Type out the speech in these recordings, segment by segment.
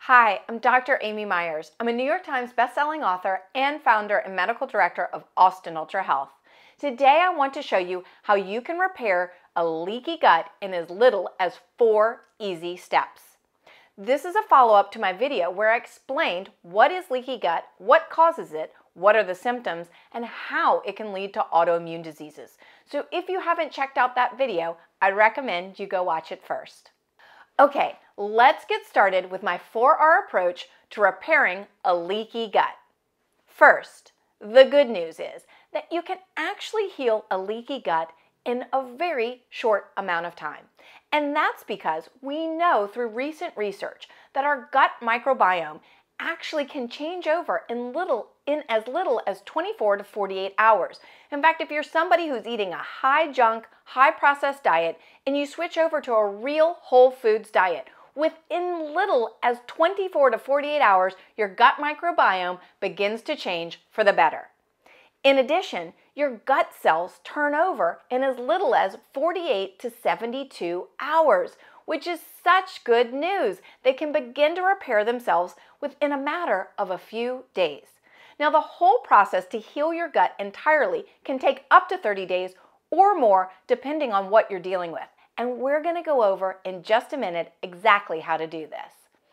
Hi, I'm Dr. Amy Myers. I'm a New York Times bestselling author and founder and medical director of Austin Ultra Health. Today I want to show you how you can repair a leaky gut in as little as 4 easy steps. This is a follow-up to my video where I explained what is leaky gut, what causes it, what are the symptoms, and how it can lead to autoimmune diseases. So if you haven't checked out that video, I'd recommend you go watch it first. Okay, let's get started with my 4R approach to repairing a leaky gut. First, the good news is that you can actually heal a leaky gut in a very short amount of time. And that's because we know through recent research that our gut microbiome actually can change over in as little as 24 to 48 hours. In fact, if you're somebody who's eating a high junk, high processed diet and you switch over to a real whole foods diet, within little as 24 to 48 hours, your gut microbiome begins to change for the better. In addition, your gut cells turn over in as little as 48 to 72 hours, which is such good news. They can begin to repair themselves within a matter of a few days. Now, the whole process to heal your gut entirely can take up to 30 days or more, depending on what you're dealing with. And we're going to go over in just a minute exactly how to do this.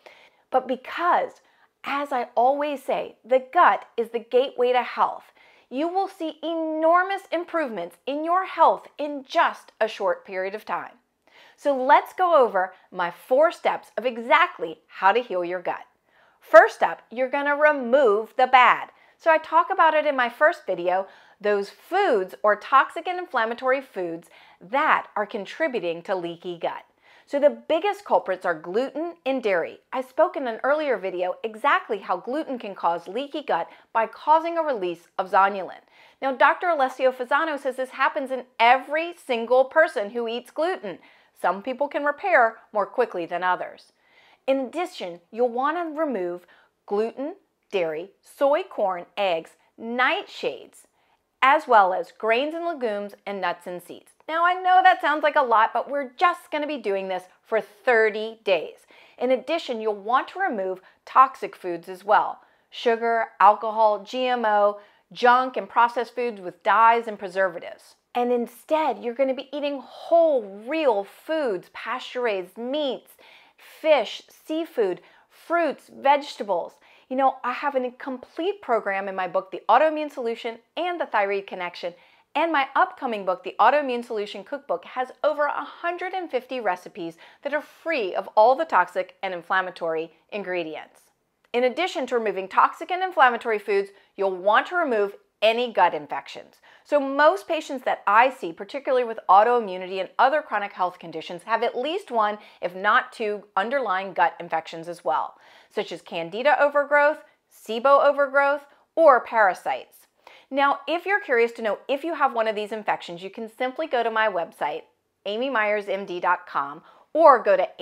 But because, as I always say, the gut is the gateway to health, you will see enormous improvements in your health in just a short period of time. So let's go over my 4 steps of exactly how to heal your gut. First up, you're going to remove the bad. So I talk about it in my first video, those foods or toxic and inflammatory foods that are contributing to leaky gut. So the biggest culprits are gluten and dairy. I spoke in an earlier video exactly how gluten can cause leaky gut by causing a release of zonulin. Now, Dr. Alessio Fasano says this happens in every single person who eats gluten. Some people can repair more quickly than others. In addition, you'll want to remove gluten, dairy, soy, corn, eggs, nightshades, as well as grains and legumes and nuts and seeds. Now, I know that sounds like a lot, but we're just going to be doing this for 30 days. In addition, you'll want to remove toxic foods as well. Sugar, alcohol, GMO, junk, and processed foods with dyes and preservatives. And instead, you're going to be eating whole, real foods, pasture-raised meats, fish, seafood, fruits, vegetables. You know, I have a complete program in my book, The Autoimmune Solution and the Thyroid Connection, and my upcoming book, The Autoimmune Solution Cookbook, has over 150 recipes that are free of all the toxic and inflammatory ingredients. In addition to removing toxic and inflammatory foods, you'll want to remove any gut infections. So most patients that I see, particularly with autoimmunity and other chronic health conditions, have at least 1, if not 2, underlying gut infections as well, such as Candida overgrowth, SIBO overgrowth, or parasites. Now, if you're curious to know if you have one of these infections, you can simply go to my website, AmyMyersMD.com, or go to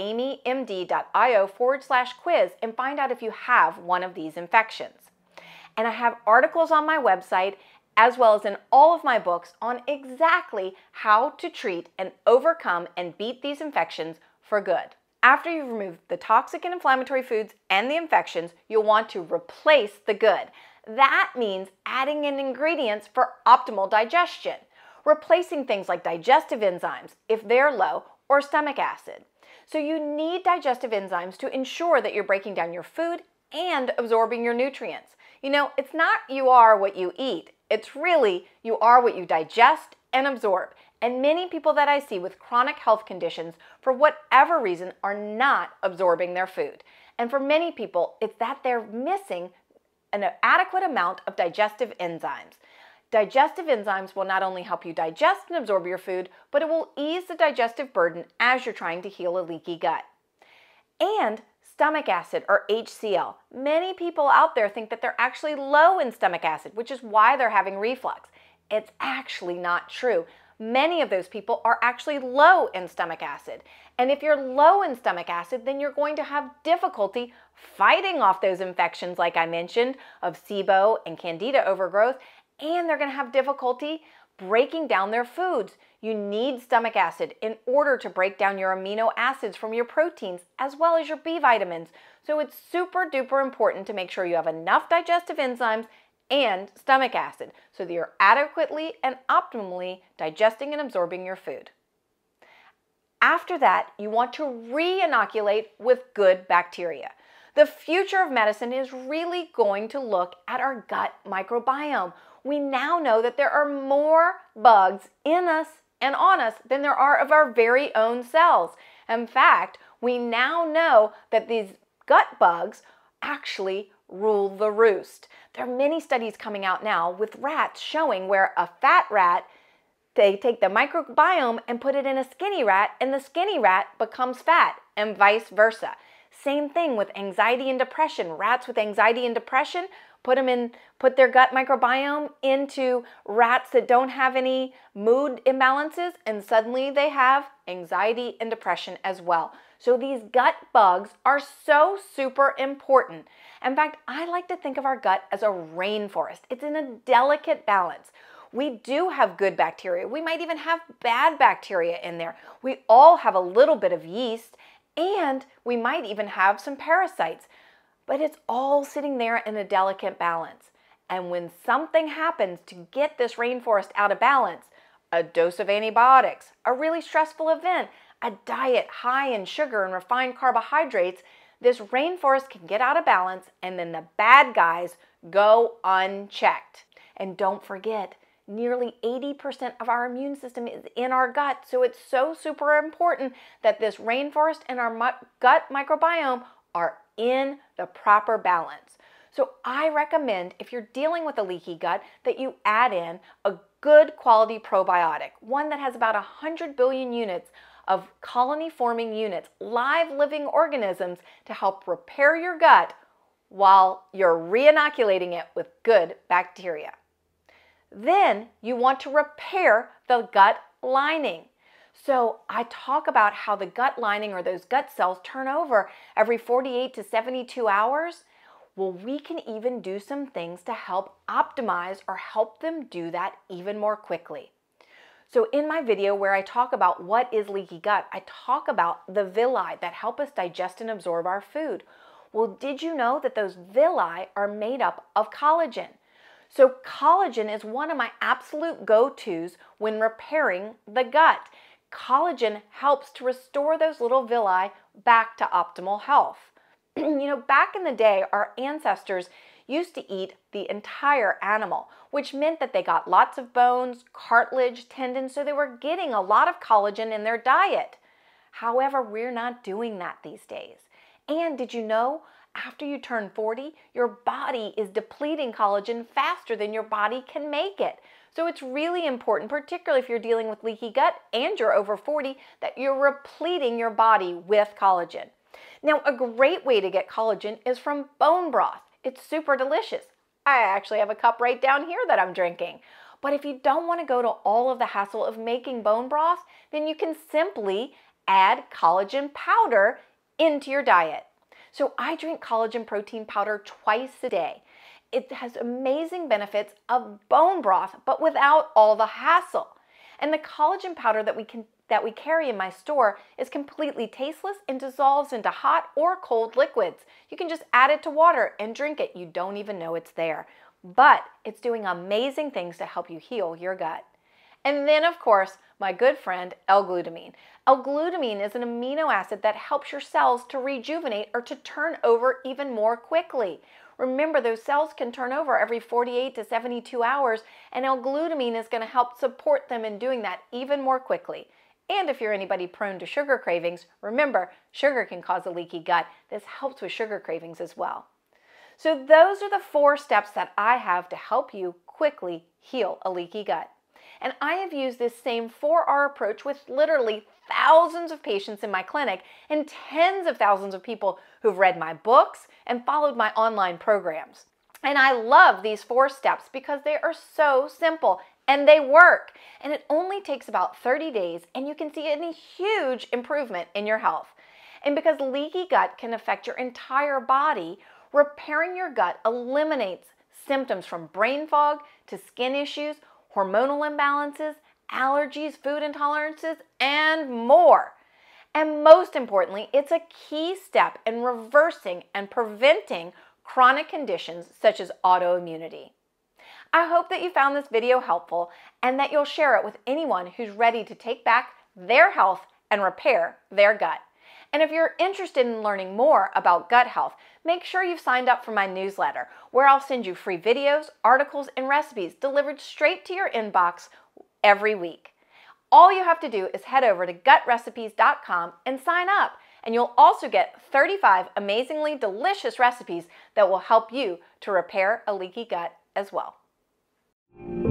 AmyMD.io/quiz and find out if you have one of these infections. And I have articles on my website as well as in all of my books on exactly how to treat and overcome and beat these infections for good. After you've removed the toxic and inflammatory foods and the infections, you'll want to replace the good. That means adding in ingredients for optimal digestion, replacing things like digestive enzymes if they're low, or stomach acid. So you need digestive enzymes to ensure that you're breaking down your food and absorbing your nutrients. You know, it's not you are what you eat. It's really you are what you digest and absorb. And many people that I see with chronic health conditions, for whatever reason, are not absorbing their food. And for many people, it's that they're missing an adequate amount of digestive enzymes. Digestive enzymes will not only help you digest and absorb your food, but it will ease the digestive burden as you're trying to heal a leaky gut. And stomach acid, or HCl. Many people out there think that they're actually low in stomach acid, which is why they're having reflux. It's actually not true. Many of those people are actually low in stomach acid. And if you're low in stomach acid, then you're going to have difficulty fighting off those infections, like I mentioned, of SIBO and Candida overgrowth, and they're going to have difficulty breaking down their foods. You need stomach acid in order to break down your amino acids from your proteins as well as your B vitamins. So it's super duper important to make sure you have enough digestive enzymes and stomach acid so that you're adequately and optimally digesting and absorbing your food. After that, you want to re-inoculate with good bacteria. The future of medicine is really going to look at our gut microbiome. We now know that there are more bugs in us and on us than there are of our very own cells. In fact, we now know that these gut bugs actually rule the roost. There are many studies coming out now with rats showing where a fat rat, they take the microbiome and put it in a skinny rat, and the skinny rat becomes fat, and vice versa. Same thing with anxiety and depression. Rats with anxiety and depression, put their gut microbiome into rats that don't have any mood imbalances, and suddenly they have anxiety and depression as well. So these gut bugs are so super important. In fact, I like to think of our gut as a rainforest. It's in a delicate balance. We do have good bacteria. We might even have bad bacteria in there. We all have a little bit of yeast, and we might even have some parasites. But it's all sitting there in a delicate balance. And when something happens to get this rainforest out of balance, a dose of antibiotics, a really stressful event, a diet high in sugar and refined carbohydrates, this rainforest can get out of balance, and then the bad guys go unchecked. And don't forget, nearly 80% of our immune system is in our gut, so it's so super important that this rainforest and our gut microbiome are in the proper balance. So I recommend, if you're dealing with a leaky gut, that you add in a good quality probiotic, one that has about 100 billion units of colony-forming units, live living organisms to help repair your gut while you're re-inoculating it with good bacteria. Then you want to repair the gut lining. So I talk about how the gut lining, or those gut cells, turn over every 48 to 72 hours. Well, we can even do some things to help optimize or help them do that even more quickly. So in my video where I talk about what is leaky gut, I talk about the villi that help us digest and absorb our food. Well, did you know that those villi are made up of collagen? So collagen is one of my absolute go-tos when repairing the gut. Collagen helps to restore those little villi back to optimal health. You know, back in the day, our ancestors used to eat the entire animal, which meant that they got lots of bones, cartilage, tendons, so they were getting a lot of collagen in their diet. However, we're not doing that these days. And did you know, after you turn 40, your body is depleting collagen faster than your body can make it. So it's really important, particularly if you're dealing with leaky gut and you're over 40, that you're repleting your body with collagen. Now, a great way to get collagen is from bone broth. It's super delicious. I actually have a cup right down here that I'm drinking. But if you don't want to go to all of the hassle of making bone broth, then you can simply add collagen powder into your diet. So I drink collagen protein powder twice a day. It has amazing benefits of bone broth, but without all the hassle. And the collagen powder that we carry in my store is completely tasteless and dissolves into hot or cold liquids. You can just add it to water and drink it. You don't even know it's there. But it's doing amazing things to help you heal your gut. And then, of course, my good friend L-glutamine. L-glutamine is an amino acid that helps your cells to rejuvenate or to turn over even more quickly. Remember, those cells can turn over every 48 to 72 hours, and L-glutamine is going to help support them in doing that even more quickly. And if you're anybody prone to sugar cravings, remember, sugar can cause a leaky gut. This helps with sugar cravings as well. So those are the 4 steps that I have to help you quickly heal a leaky gut. And I have used this same 4R approach with literally thousands of patients in my clinic and tens of thousands of people who've read my books and followed my online programs. And I love these 4 steps because they are so simple and they work. And it only takes about 30 days and you can see a huge improvement in your health. And because leaky gut can affect your entire body, repairing your gut eliminates symptoms from brain fog to skin issues, hormonal imbalances, allergies, food intolerances, and more. And most importantly, it's a key step in reversing and preventing chronic conditions such as autoimmunity. I hope that you found this video helpful and that you'll share it with anyone who's ready to take back their health and repair their gut. And if you're interested in learning more about gut health, make sure you've signed up for my newsletter, where I'll send you free videos, articles, and recipes delivered straight to your inbox every week. All you have to do is head over to gutrecipes.com and sign up, and you'll also get 35 amazingly delicious recipes that will help you to repair a leaky gut as well.